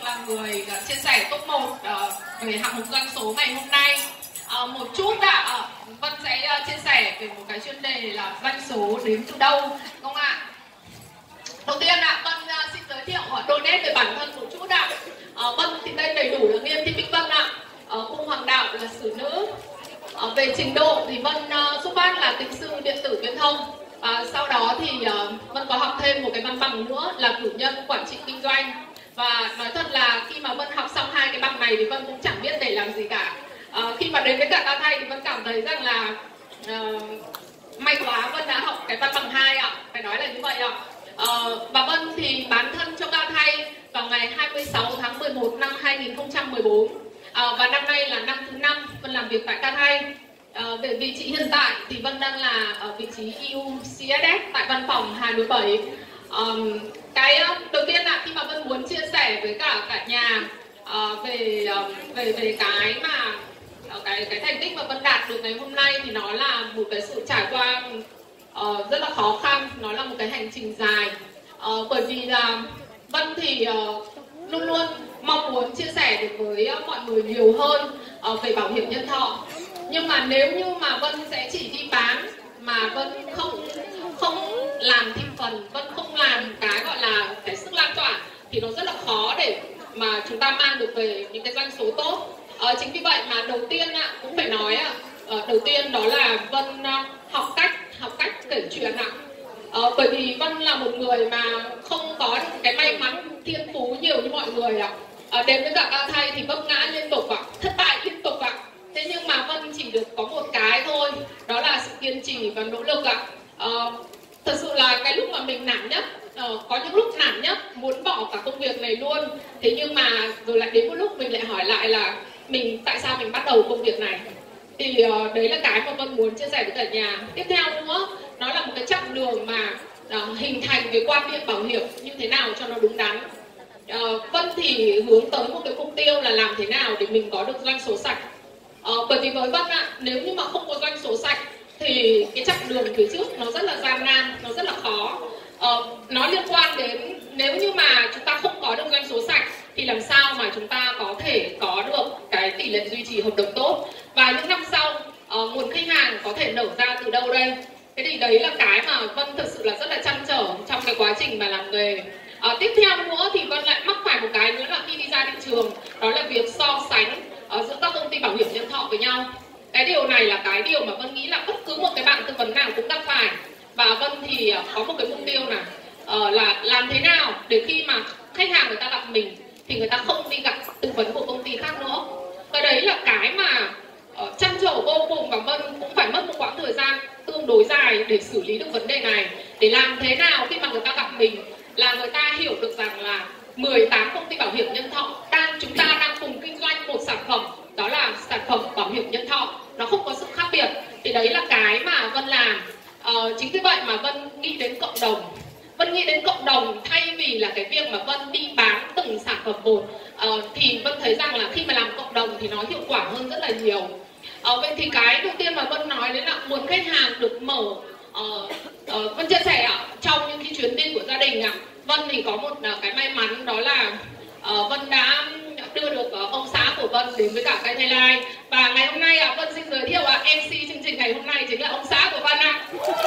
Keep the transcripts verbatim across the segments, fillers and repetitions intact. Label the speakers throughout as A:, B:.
A: là người uh, chia sẻ top một uh, về hạng mục doanh số ngày hôm nay. Uh, một chút ạ, uh, Vân sẽ uh, chia sẻ về một cái chuyên đề là doanh số đến từ đâu, đúng không ạ? Đầu tiên ạ, Vân uh, xin giới thiệu uh, đôi nét về bản thân một chút ạ. Uh, Vân thì tên đầy đủ là Nghiêm Thị Bích Vân ạ. Uh, cung hoàng đạo là sử nữ. Uh, về trình độ thì Vân uh, xuất phát là kỹ sư điện tử viễn thông. À, sau đó thì uh, Vân có học thêm một cái văn bằng nữa là cử nhân quản trị kinh doanh. Và nói thật là khi mà Vân học xong hai cái bằng này thì Vân cũng chẳng biết để làm gì cả. À, khi mà đến với cả Ta Thay thì Vân cảm thấy rằng là uh, may quá Vân đã học cái văn bằng hai ạ, phải nói là như vậy ạ. Uh, và Vân thì bán thân cho Ta Thay vào ngày hai mươi sáu tháng mười một năm hai nghìn không trăm mười bốn. Uh, và năm nay là năm thứ năm Vân làm việc tại Ta Thay. À, về vị trí hiện tại thì Vân đang là ở vị trí e u xê ét ét tại văn phòng hai đối bảy. Um, cái đầu tiên là khi mà Vân muốn chia sẻ với cả cả nhà uh, về uh, về về cái mà uh, cái cái thành tích mà Vân đạt được ngày hôm nay thì nó là một cái sự trải qua uh, rất là khó khăn, nó là một cái hành trình dài. Uh, bởi vì là Vân thì uh, luôn luôn mong muốn chia sẻ được với uh, mọi người nhiều hơn uh, về bảo hiểm nhân thọ. Nhưng mà nếu như mà Vân sẽ chỉ đi bán mà Vân không không làm thị phần, Vân không làm cái gọi là cái sức lan tỏa thì nó rất là khó để mà chúng ta mang được về những cái doanh số tốt. Ờ, chính vì vậy mà đầu tiên ạ, cũng phải nói ạ, ờ, đầu tiên đó là Vân học cách học cách kể chuyện ạ. Ờ, bởi vì Vân là một người mà không có được cái may mắn thiên phú nhiều như mọi người ạ. Ờ, đến với cả Ta Thay thì vấp ngã liên tục ạ, thất bại liên tục ạ. Thế nhưng mà Vân chỉ được có một cái thôi, đó là sự kiên trì và nỗ lực ạ. Ờ, thật sự là cái lúc mà mình nản nhất, ờ, có những lúc nản nhất, muốn bỏ cả công việc này luôn. Thế nhưng mà rồi lại đến một lúc mình lại hỏi lại là mình tại sao mình bắt đầu công việc này. Thì uh, đấy là cái mà Vân muốn chia sẻ với cả nhà. Tiếp theo nữa, nó là một cái chặng đường mà uh, hình thành cái quan niệm bảo hiểm như thế nào cho nó đúng đắn. Uh, Vân thì hướng tới một cái mục tiêu là làm thế nào để mình có được doanh số sạch. Ờ, bởi vì với Vân ạ, nếu như mà không có doanh số sạch thì cái chặng đường phía trước nó rất là gian nan, nó rất là khó. Ờ, nó liên quan đến nếu như mà chúng ta không có được doanh số sạch thì làm sao mà chúng ta có thể có được cái tỷ lệ duy trì hợp đồng tốt. Và những năm sau, uh, nguồn khách hàng có thể nở ra từ đâu đây? Thế thì đấy là cái mà Vân thực sự là rất là trăn trở trong cái quá trình mà làm nghề. À, tiếp theo nữa thì Vân lại mắc phải một cái nữa là khi đi ra thị trường, đó là việc so sánh uh, giữa các công ty bảo hiểm nhân thọ với nhau. Cái điều này là cái điều mà Vân nghĩ là bất cứ một cái bạn tư vấn nào cũng gặp phải. Và Vân thì uh, có một cái mục tiêu là uh, là làm thế nào để khi mà khách hàng người ta gặp mình thì người ta không đi gặp tư vấn của công ty khác nữa. Cái đấy là cái mà uh, trăn trở vô cùng, và Vân cũng phải mất một quãng thời gian tương đối dài để xử lý được vấn đề này. Để làm thế nào khi mà người ta gặp mình là người ta hiểu được rằng là mười tám công ty bảo hiểm nhân thọ đang chúng ta đang cùng kinh doanh một sản phẩm, đó là sản phẩm bảo hiểm nhân thọ, nó không có sự khác biệt. Thì đấy là cái mà Vân làm. Ờ, chính vì vậy mà Vân nghĩ đến cộng đồng. Vân nghĩ đến cộng đồng thay vì là cái việc mà Vân đi bán từng sản phẩm một. Ờ, thì Vân thấy rằng là khi mà làm cộng đồng thì nó hiệu quả hơn rất là nhiều. Ờ, vậy thì cái đầu tiên mà Vân nói đấy là nguồn khách hàng được mở. Ờ, uh, Vân chia sẻ ạ, trong những cái chuyến đi của gia đình ạ, Vân thì có một uh, cái may mắn, đó là uh, Vân đã đưa được uh, ông xã của Vân đến với cả Cái Thay Live. Và ngày hôm nay ạ, uh, Vân xin giới thiệu ạ, uh, em xê chương trình ngày hôm nay chính là ông xã của Vân ạ. Uh. Uh,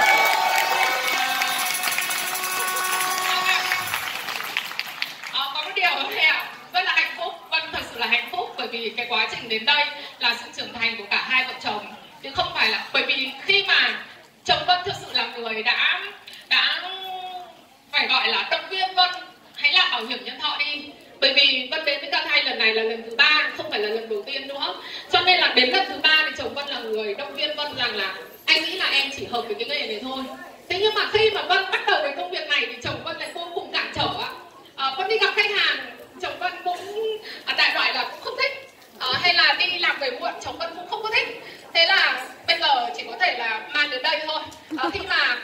A: có một điều ở đây ạ, rất là hạnh phúc, Vân thật sự là hạnh phúc bởi vì cái quá trình đến đây là sự trưởng thành của cả hai vợ chồng, chứ không phải là bởi vì khi mà chồng Vân thực sự là người đã đã phải gọi là động viên Vân hãy làm bảo hiểm nhân thọ đi. Bởi vì Vân đến với Ta Thay lần này là lần thứ ba, không phải là lần đầu tiên nữa. Cho nên là đến lần thứ ba thì chồng Vân là người động viên Vân rằng là anh nghĩ là em chỉ hợp với cái nghề này thôi. Thế nhưng mà khi mà Vân bắt đầu với công việc này thì chồng Vân lại vô cùng cản trở ạ. À, Vân đi gặp khách hàng, chồng Vân cũng à, đại loại là cũng không thích. À, hay là đi làm về muộn, chồng Vân cũng không có thích. Thế là bây giờ chỉ có thể là mang đến đây thôi. À, khi mà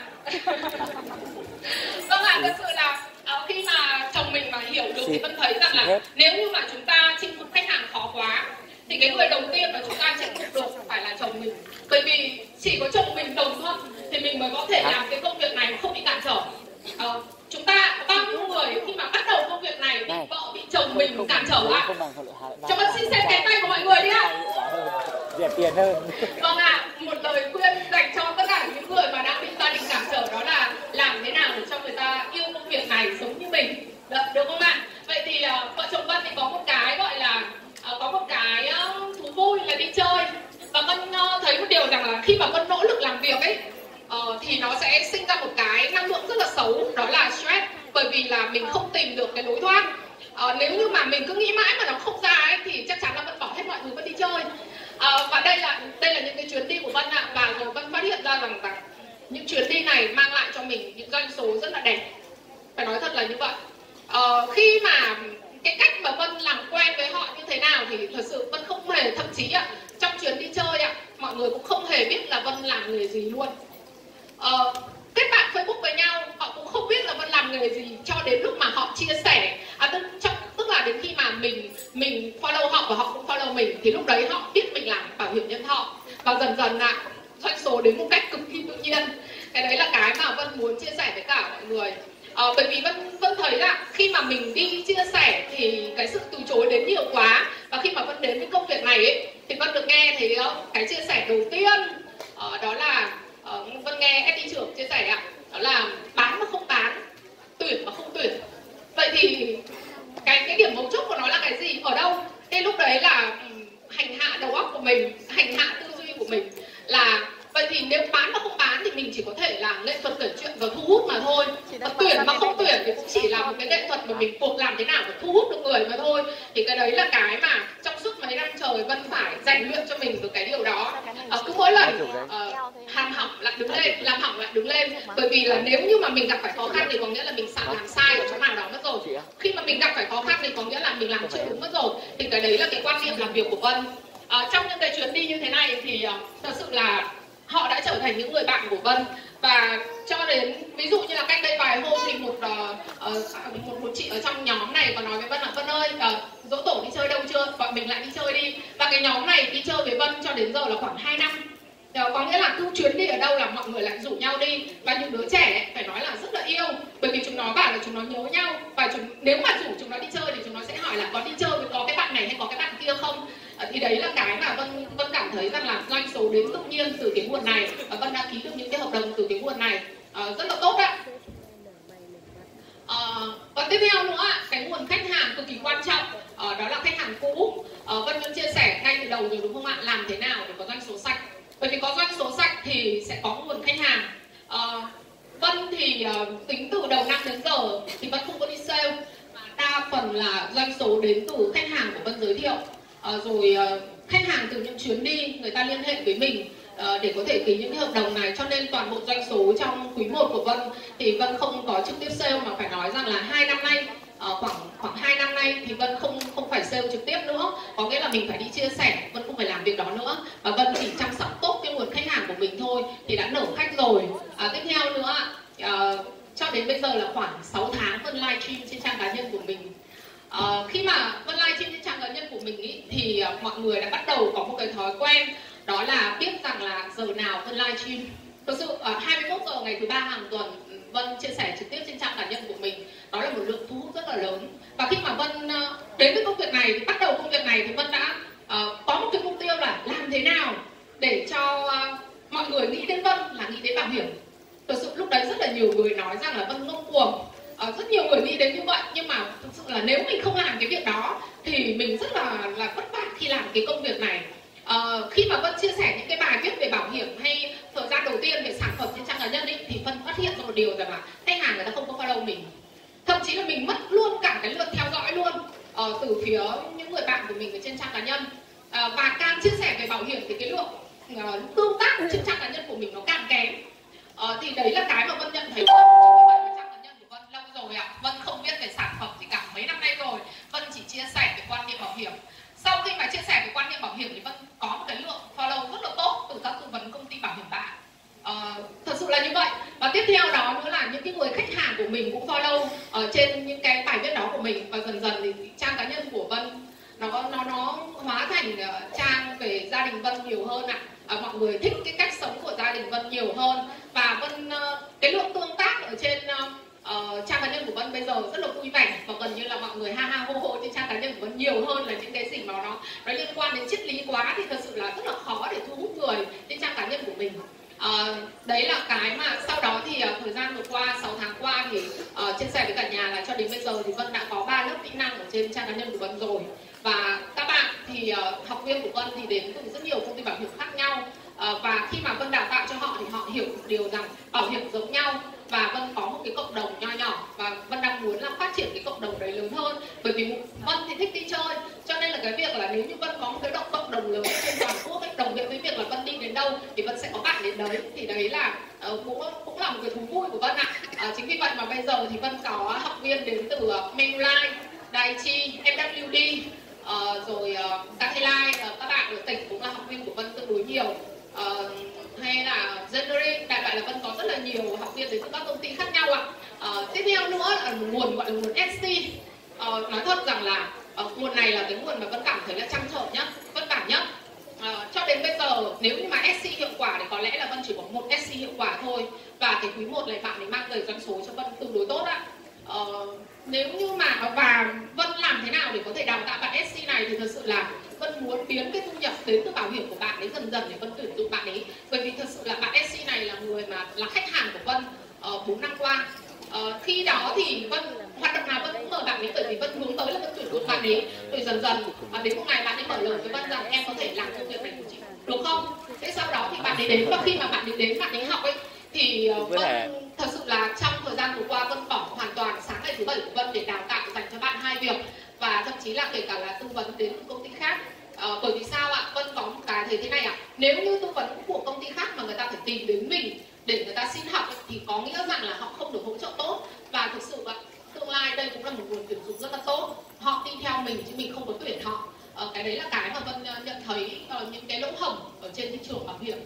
A: vâng ạ, thật sự là à, khi mà chồng mình mà hiểu được thì Vân thấy rằng là nếu như mà chúng ta chinh phục khách hàng khó quá thì cái người đầu tiên mà chúng ta chinh phục được phải là chồng mình. Bởi vì chỉ có chồng mình đồng thuận thì mình mới có thể làm cái công việc này không bị cản trở. À, chúng ta bao nhiêu người khi mà bắt đầu công việc này bị vợ bị chồng mình khẩu ạ. Cho Vân xin xem cánh tay của mọi người đi ạ.
B: Rẻ tiền hơn.
A: Vâng ạ, à, một lời khuyên dành cho tất cả những người mà đang bị gia đình cản trở đó là làm thế nào để cho người ta yêu công việc này giống như mình, được, được không ạ? À? Vậy thì uh, vợ chồng Vân thì có một cái gọi là uh, có một cái uh, thú vui là đi chơi. Và Vân uh, thấy một điều rằng là khi mà Vân nỗ lực làm việc ấy uh, thì nó sẽ sinh ra một cái năng lượng rất là xấu, đó là stress, bởi vì là mình không tìm được cái lối thoát. Uh, nếu như mà mình cứ nghĩ mãi mà nó không ra ấy thì chắc chắn là Vân bỏ hết mọi thứ Vân đi chơi. Uh, và đây là đây là những cái chuyến đi của Vân ạ. Và rồi Vân phát hiện ra rằng rằng những chuyến đi này mang lại cho mình những doanh số rất là đẹp, phải nói thật là như vậy. Uh, khi mà cái cách mà Vân làm quen với họ như thế nào thì thật sự Vân không hề, thậm chí ạ, trong chuyến đi chơi ạ, mọi người cũng không hề biết là Vân làm nghề gì luôn. Uh, kết bạn Facebook với nhau, họ cũng không biết là Vân làm nghề gì cho đến lúc mà họ chia sẻ, à, tức, trong, tức là đến khi mà mình mình follow họ và họ cũng follow mình thì lúc đấy họ biết mình làm bảo hiểm nhân thọ. Và dần dần ạ, doanh số đến một cách cực kỳ tự nhiên. Cái đấy là cái mà Vân muốn chia sẻ với cả mọi người. À, bởi vì Vân, Vân thấy là khi mà mình đi chia sẻ thì cái sự từ chối đến nhiều quá. Và khi mà Vân đến với công việc này ấy, thì Vân được nghe thấy cái chia sẻ đầu tiên, uh, đó là uh, Vân nghe ét đê trưởng chia sẻ ạ, đó là bán mà không bán, tuyển mà không tuyển. Vậy thì cái cái điểm mấu chốt của nó là cái gì, ở đâu? Thế lúc đấy là um, hành hạ đầu óc của mình, hành hạ tư duy của mình là vậy thì nếu bán mà không bán thì mình chỉ có thể là nghệ thuật kể chuyện và thu hút mà thôi. Và tuyển mà không tuyển thì cũng chỉ là một cái nghệ thuật mà mình buộc làm thế nào để thu hút được người mà thôi. Thì cái đấy là cái mà trong suốt mấy năm trời Vân phải rèn luyện cho mình được cái điều đó. À, cứ mỗi lần uh, làm hỏng lại đứng lên, làm hỏng lại đứng lên. Bởi vì là nếu như mà mình gặp phải khó khăn thì có nghĩa là mình sẵn làm sai ở chỗ nào đó mất rồi. Khi mà mình gặp phải khó khăn thì có nghĩa là mình làm chưa đúng mất rồi. Thì cái đấy là cái quan niệm làm việc của Vân. À, trong những cái chuyến đi như thế này thì uh, thật sự là họ đã trở thành những người bạn của Vân. Và cho đến ví dụ như là cách đây vài hôm thì một, uh, uh, một, một chị ở trong nhóm này còn nói với Vân là Vân ơi, uh, dỗ tổ đi chơi đâu chưa, bọn mình lại đi chơi đi. Và cái nhóm này đi chơi với Vân cho đến giờ là khoảng hai năm. Uh, có nghĩa là cứ chuyến đi ở đâu là mọi người lại rủ nhau đi. Và những đứa trẻ ấy, phải nói là rất là yêu, bởi vì chúng nó bảo là chúng nó nhớ nhau. Và chúng, nếu mà rủ chúng nó đi chơi thì chúng nó sẽ hỏi là có đi chơi với có cái bạn này hay có cái bạn kia không. Thì đấy là cái mà Vân, Vân cảm thấy rằng là doanh số đến tự nhiên từ cái nguồn này. Và Vân đã ký được những cái hợp đồng từ cái nguồn này, à, rất là tốt ạ. À, và tiếp theo nữa, cái nguồn khách hàng cực kỳ quan trọng, à, đó là khách hàng cũ. à, Vân vẫn chia sẻ ngay từ đầu rồi đúng không ạ, làm thế nào để có doanh số sạch. Bởi vì có doanh số sạch thì sẽ có nguồn khách hàng. à, Vân thì uh, tính từ đầu năm đến giờ thì Vân không có đi sale, mà đa phần là doanh số đến từ khách hàng của Vân giới thiệu. À, rồi uh, khách hàng từ những chuyến đi người ta liên hệ với mình uh, để có thể ký những cái hợp đồng này, cho nên toàn bộ doanh số trong quý một của Vân thì Vân không có trực tiếp sale, mà phải nói rằng là hai năm nay uh, khoảng khoảng hai năm nay thì Vân không không phải sale trực tiếp nữa, có nghĩa là mình phải đi chia sẻ, Vân không phải làm việc đó nữa, và Vân chỉ chăm sóc tốt cái nguồn khách hàng của mình thôi thì đã nở khách rồi. À, tiếp theo nữa uh, cho đến bây giờ là khoảng sáu tháng Vân livestream trên trang cá nhân của mình. Uh, khi mà Vân livestream trên trang cá nhân của mình ý, thì uh, mọi người đã bắt đầu có một cái thói quen, đó là biết rằng là giờ nào Vân livestream. Thực sự uh, hai mươi mốt giờ ngày thứ ba hàng tuần Vân chia sẻ trực tiếp trên trang cá nhân của mình, đó là một lượng thu hút rất là lớn. Và khi mà Vân uh, đến với công việc này thì bắt đầu công việc này thì Vân đã uh, có một cái mục tiêu là làm thế nào để cho uh, mọi người nghĩ đến Vân là nghĩ đến bảo hiểm. Thực sự lúc đấy rất là nhiều người nói rằng là Vân ngông cuồng. Uh, rất nhiều người nghĩ đến như vậy, nhưng mà thực sự là nếu mình không làm cái việc đó thì mình rất là là vất vả khi làm cái công việc này. Uh, khi mà Vân chia sẻ những cái bài viết về bảo hiểm hay thời gian đầu tiên về sản phẩm trên trang cá nhân ấy, thì Vân phát hiện ra một điều rằng là khách hàng người ta không có follow mình, thậm chí là mình mất luôn cả cái lượt theo dõi luôn uh, từ phía những người bạn của mình ở trên trang cá nhân. Uh, và càng chia sẻ về bảo hiểm thì cái lượng uh, tương tác trên trang cá nhân của mình nó càng kém. Uh, thì đấy là cái mà Vân nhận thấy. Vân lâu rồi ạ, à. Vân không biết về sản phẩm gì cả, mấy năm nay rồi Vân chỉ chia sẻ về quan niệm bảo hiểm. Sau khi mà chia sẻ về quan niệm bảo hiểm thì Vân có một cái lượng follow rất là tốt từ các tư vấn công ty bảo hiểm bạn. Uh, thật sự là như vậy. Và tiếp theo đó nữa là những cái người khách hàng của mình cũng follow ở trên những cái bài viết đó của mình, và dần dần thì trang cá nhân của Vân nó nó nó hóa thành uh, trang về gia đình Vân nhiều hơn ạ. À. Uh, mọi người thích cái cách sống của gia đình Vân nhiều hơn, và Vân uh, cái lượng tương tác ở trên uh, Uh, trang cá nhân của Vân bây giờ rất là vui vẻ, và gần như là mọi người ha ha hô hô trên trang cá cá nhân của Vân nhiều hơn là những cái gì mà nó nó liên quan đến triết lý quá thì thật sự là rất là khó để thu hút người trên trang cá nhân của mình. À, đấy là cái mà sau đó thì uh, thời gian vừa qua, sáu tháng qua thì uh, chia sẻ với cả nhà là cho đến bây giờ thì Vân đã có ba lớp kỹ năng ở trên trang cá nhân của Vân rồi. Và các bạn thì uh, học viên của Vân thì đến từ rất nhiều công ty bảo hiểm khác nhau. Uh, và khi mà Vân đào tạo cho họ thì họ hiểu một điều rằng bảo hiểm giống nhau, và Vân có một cái cộng đồng nho nhỏ và Vân đang muốn là phát triển cái cộng đồng đấy lớn hơn. Bởi vì Vân thì thích đi chơi, cho nên là cái việc là nếu như Vân có một cái động cộng đồng lớn trên toàn quốc ấy, đồng nghĩa với việc là Vân đi đến đâu thì Vân sẽ có bạn đến đấy, thì đấy là uh, cũng cũng là một cái thú vui của Vân ạ. Uh, chính vì vậy mà bây giờ thì Vân có học viên đến từ uh, Manulife, Daiichi, em vê kép đê, uh, rồi uh, Cathay, uh, các bạn ở tỉnh cũng là học viên của Vân tương đối nhiều. Uh, hay là January, đại loại là Vân có rất là nhiều học viên đến từ các công ty khác nhau ạ. Uh, tiếp theo nữa là một nguồn gọi là nguồn ét xê. Uh, nói thật rằng là uh, nguồn này là cái nguồn mà Vân cảm thấy là trăn trở nhất, vất vả nhất. Uh, cho đến bây giờ nếu như mà ét xê hiệu quả thì có lẽ là Vân chỉ có một ét xê hiệu quả thôi, và cái quý một này bạn ấy mang về doanh số cho Vân tương đối tốt ạ. Uh, nếu như mà và Vân làm thế nào để có thể đào tạo bạn ét xê này thì thật sự là Vân muốn biến cái thu nhập đến từ bảo hiểm của bạn ấy dần dần để Vân tuyển dụng bạn ấy. Bởi vì thật sự là bạn ét xê này là người mà là khách hàng của Vân uh, bốn năm qua. Uh, khi đó thì Vân hoạt động nào Vân cũng mời bạn ấy, bởi vì Vân hướng tới là Vân tuyển dụng bạn ấy. Rồi dần dần uh, đến một ngày bạn ấy mở lời với Vân rằng em có thể làm công việc này của chị được không? Thế sau đó thì bạn ấy đến, và khi mà bạn ấy đến bạn ấy học ấy thì uh, Vân thật sự là trong thời gian vừa qua Vân bỏ hoàn toàn sáng ngày thứ bảy của Vân để đào tạo dành cho bạn hai việc, và thậm chí là kể cả là tư vấn đến công ty khác. Ờ, bởi vì sao ạ? Vân có một cái thấy thế này ạ. Nếu như tư vấn của công ty khác mà người ta phải tìm đến mình để người ta xin học ấy, thì có nghĩa rằng là họ không được hỗ trợ tốt. Và thực sự ạ, tương lai đây cũng là một nguồn tuyển dụng rất là tốt. Họ đi theo mình chứ mình không có tuyển họ. Ờ, cái đấy là cái mà Vân nhận thấy uh, những cái lỗ hổng ở trên thị trường bảo hiểm.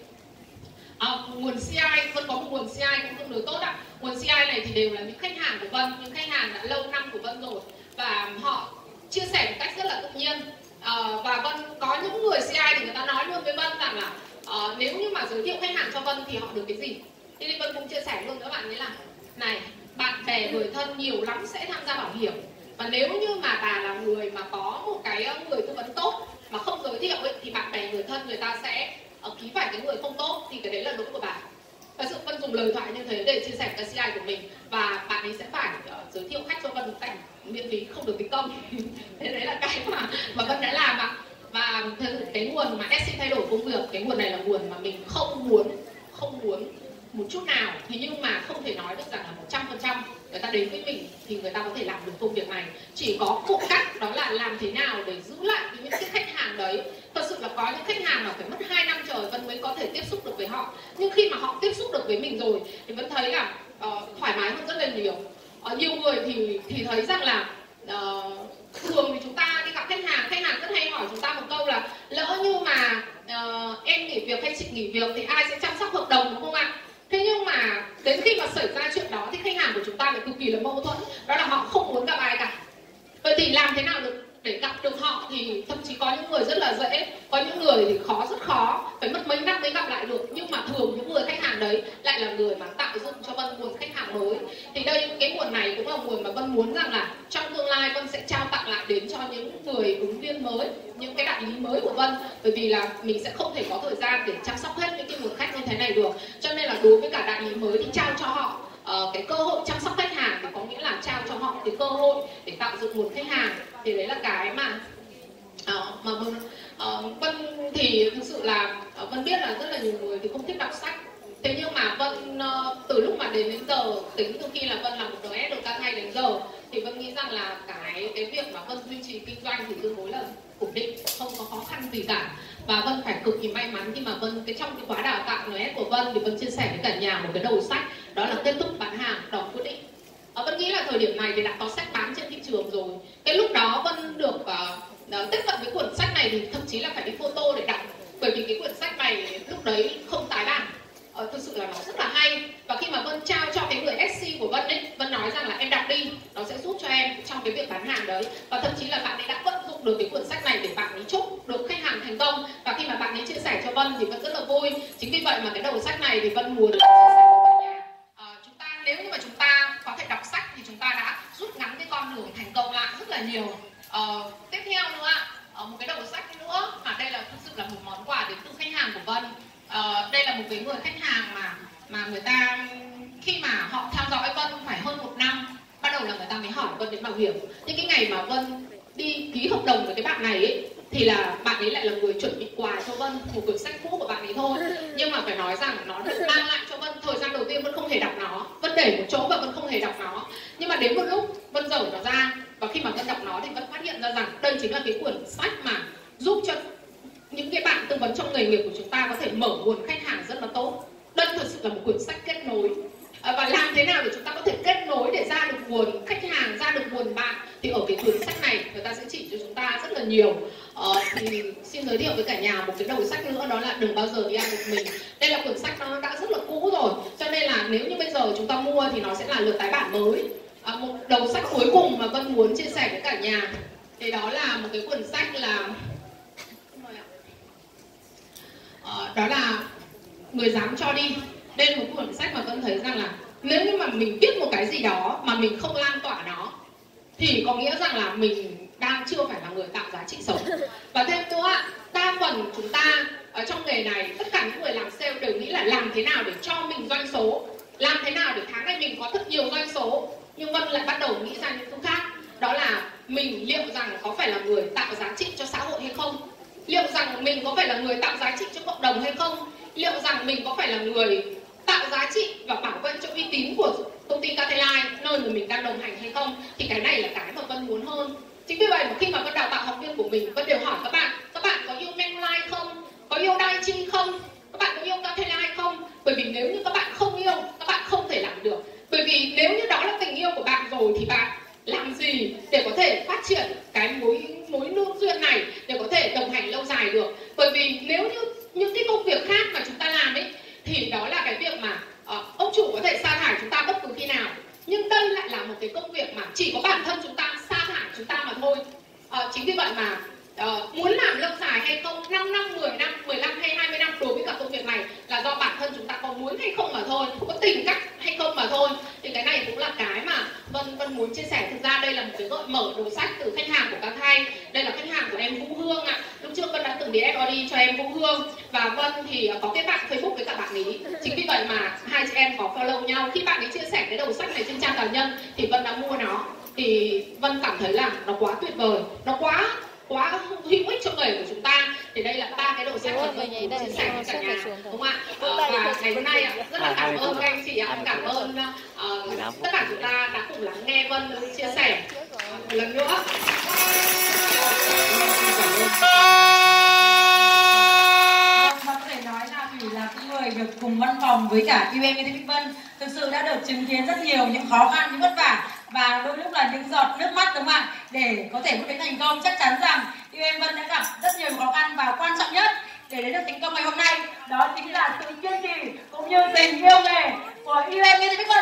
A: À, nguồn xê i, Vân có một nguồn xê i cũng tương đối tốt ạ. Nguồn xê i này thì đều là những khách hàng của Vân, những khách hàng đã lâu năm của Vân rồi, và họ chia sẻ một cách rất là tự nhiên. À, và Vân có những người xê i thì người ta nói luôn với Vân rằng là uh, nếu như mà giới thiệu khách hàng cho Vân thì họ được cái gì. Thế nên Vân cũng chia sẻ luôn với các bạn ấy là này, bạn bè người thân nhiều lắm sẽ tham gia bảo hiểm, và nếu như mà bà là người mà có một cái người tư vấn tốt mà không giới thiệu ấy, thì bạn bè người thân người ta sẽ uh, ký phải cái người không tốt, thì cái đấy là đúng của bà. Thật sự Vân dùng lời thoại như thế để chia sẻ cái xê i của mình, và bạn ấy sẽ phải uh, giới thiệu khách cho Vân một cách miễn phí, không được tính công. Thế đấy là cái mà, mà Vân đã làm ạ. Và cái nguồn mà ét xê thay đổi công việc, cái nguồn này là nguồn mà mình không muốn không muốn một chút nào, thế nhưng mà không thể nói được rằng là một trăm phần trăm người ta đến với mình thì người ta có thể làm được công việc này. Chỉ có một cách, đó là làm thế nào để giữ lại những cái khách hàng đấy. Thật sự là có những khách hàng mà phải mất hai năm trời Vân mới có thể tiếp xúc được với họ, nhưng khi mà họ tiếp xúc được với mình rồi thì Vân thấy là uh, thoải mái hơn rất là nhiều. Uh, nhiều người thì thì thấy rằng là uh, thường thì chúng ta đi gặp khách hàng, khách hàng rất hay hỏi chúng ta một câu là lỡ như mà uh, em nghỉ việc hay chị nghỉ việc thì ai sẽ chăm sóc hợp đồng, đúng không ạ? Thế nhưng mà đến khi mà xảy ra chuyện đó thì khách hàng của chúng ta lại cực kỳ là mâu thuẫn, đó là họ không muốn gặp ai cả. Vậy thì làm thế nào được để gặp được họ thì thậm chí có những người rất là dễ, có những người thì khó, rất khó, phải mất mấy năm mới gặp lại được. Nhưng mà thường những người khách hàng đấy lại là người mà tạo dựng cho Vân nguồn khách hàng mới. Thì đây, cái nguồn này cũng là nguồn mà Vân muốn rằng là trong tương lai Vân sẽ trao tặng lại đến cho những người ứng viên mới, những cái đại lý mới của Vân. Bởi vì là mình sẽ không thể có thời gian để chăm sóc hết những cái nguồn khách như thế này được. Cho nên là đối với cả đại lý mới thì trao cho họ Uh, cái cơ hội chăm sóc khách hàng, thì có nghĩa là trao cho họ cái cơ hội để tạo dựng nguồn khách hàng. Thì đấy là cái mà uh, mà Vân uh, Vân thì thực sự là uh, Vân biết là rất là nhiều người thì không thích đọc sách. Thế nhưng mà Vân uh, từ lúc mà đến đến giờ, tính từ khi là Vân làm một đờ ét được ca thay đến giờ, thì Vân nghĩ rằng là cái cái việc mà Vân duy trì kinh doanh thì tương đối là ổn định, không có khó khăn gì cả. Và Vân phải cực kỳ may mắn khi mà Vân cái trong cái khóa đào tạo en ét của Vân thì Vân chia sẻ với cả nhà một cái đầu sách, đó là kết thúc bán hàng đọc quyết định. À, Vân nghĩ là thời điểm này thì đã có sách bán trên thị trường rồi. Cái lúc đó Vân được uh, tiếp cận với cuốn sách này thì thậm chí là phải đi photo để đọc, bởi vì cái cuốn sách này lúc đấy không tái bản. Ờ, thực sự là nó rất là hay. Và khi mà Vân trao cho cái người ét xê của Vân ấy, Vân nói rằng là em đọc đi, nó sẽ giúp cho em trong cái việc bán hàng đấy. Và thậm chí là bạn ấy đã vận dụng được cái cuốn sách này để bạn ấy chúc được khách hàng thành công. Và khi mà bạn ấy chia sẻ cho Vân thì Vân rất là vui. Chính vì vậy mà cái đầu sách này thì Vân muốn chia sẻ với cả nhà. À, chúng ta nếu như mà chúng ta có thể đọc sách thì chúng ta đã rút ngắn cái con đường thành công lại rất là nhiều. Ờ, tiếp theo nữa ạ, ờ, một cái đầu sách nữa, à, đây là thực sự là một món quà đến từ khách hàng của Vân. Ờ, đây là một cái người khách hàng mà mà người ta khi mà họ theo dõi Vân phải hơn một năm, bắt đầu là người ta mới hỏi Vân đến bảo hiểm. Nhưng cái ngày mà Vân đi ký hợp đồng với cái bạn này ấy, thì là bạn ấy lại là người chuẩn bị quà cho Vân, một quyển sách cũ của bạn ấy thôi. Nhưng mà phải nói rằng nó được mang lại cho Vân, thời gian đầu tiên Vân không hề đọc nó, Vân để một chỗ và Vân không hề đọc nó. Nhưng mà đến một lúc Vân dở nó ra, và khi mà Vân đọc nó thì Vân phát hiện ra rằng đây chính là cái quyển sách mà giúp cho những cái bạn tư vấn trong nghề nghiệp của chúng ta có thể mở nguồn khách hàng rất là tốt. Đây thật sự là một quyển sách kết nối. À, và làm thế nào để chúng ta có thể kết nối để ra được nguồn khách hàng, ra được nguồn bạn, thì ở cái quyển sách này người ta sẽ chỉ cho chúng ta rất là nhiều. Ờ, thì xin giới thiệu với cả nhà một cái đầu sách nữa, đó là Đừng Bao Giờ Đi Ăn Một Mình. Đây là quyển sách nó đã rất là cũ rồi, cho nên là nếu như bây giờ chúng ta mua thì nó sẽ là lượt tái bản mới. À, một đầu sách cuối cùng mà Vân muốn chia sẻ với cả nhà thì đó là một cái quyển sách là ờ, đó là Người Dám Cho Đi. Đây là một quyển sách mà Vân thấy rằng là nếu như mà mình biết một cái gì đó mà mình không lan tỏa nó thì có nghĩa rằng là mình đang chưa phải là người tạo giá trị sống. Và thêm nữa, đa phần chúng ta ở trong nghề này, tất cả những người làm sale đều nghĩ là làm thế nào để cho mình doanh số, làm thế nào để tháng này mình có thật nhiều doanh số. Nhưng Vân lại bắt đầu nghĩ ra những thứ khác, đó là mình liệu rằng có phải là người tạo giá trị cho xã hội hay không, liệu rằng mình có phải là người tạo giá trị cho cộng đồng hay không, liệu rằng mình có phải là người tạo giá trị và bảo vệ cho uy tín của công ty Catherline, nơi mà mình đang đồng hành hay không. Thì cái này là cái mà Vân muốn hơn. Chính vì vậy mà khi mà Vân đào tạo học viên của mình, Vân đều hỏi các bạn, các bạn có yêu Manulife không, có yêu Daichi không, các bạn có yêu Catherline không. Bởi vì nếu như các bạn không yêu, các bạn không thể làm được. Bởi vì nếu như đó là tình yêu của bạn rồi thì bạn làm gì để có thể phát triển cái mối mối lương duyên này, để có thể đồng hành lâu dài được. Bởi vì nếu như những cái công việc khác mà chúng ta làm ấy, thì đó là cái việc mà uh, ông chủ có thể sa thải chúng ta bất cứ khi nào. Nhưng đây lại là một cái công việc mà chỉ có bản thân chúng ta sa thải chúng ta mà thôi. uh, Chính vì vậy mà uh, muốn làm lâu dài hay không, năm năm, mười năm, mười lăm hay hai mươi năm đối với cả công việc này là do bản thân chúng ta có muốn hay không mà thôi, có tìm cách hay không mà thôi. Thì cái này cũng là cái mà Vân Vân muốn chia sẻ. Thực ra đây là một cái gợi mở đầu sách từ khách hàng của các thay. Đây là khách hàng của em Vũ Hương ạ. À. Lúc trước Vân đã từng đi ét o đê cho em Vũ Hương, và Vân thì có kết bạn Facebook với cả bạn ấy. Chính vì vậy mà hai chị em có follow nhau. Khi bạn ấy chia sẻ cái đầu sách này trên trang cá nhân thì Vân đã mua nó. Thì Vân cảm thấy là nó quá tuyệt vời, nó quá quá hữu ích cho nghề của chúng ta. Thì đây là ba cái đầu sách mà Vân muốn chia sẻ với cả nhà, đúng không ạ? Ờ, và ngày hôm nay rất là cảm ơn các anh chị, cảm ơn uh, tất cả chúng ta đã cùng lắng nghe Vân chia sẻ một lần nữa.
C: Có thể nói là Thủy là cái người được cùng văn phòng với cả u em Bích Vân thực sự đã được chứng kiến rất nhiều những khó khăn, những vất vả và đôi lúc là những giọt nước mắt, đúng không ạ? Để có thể bước đến thành công, chắc chắn rằng u em Vân đã gặp rất nhiều khó khăn, và quan trọng nhất để đến được thành công ngày hôm nay đó chính là sự kiên trì cũng như tình yêu nghề của u em Bích Vân.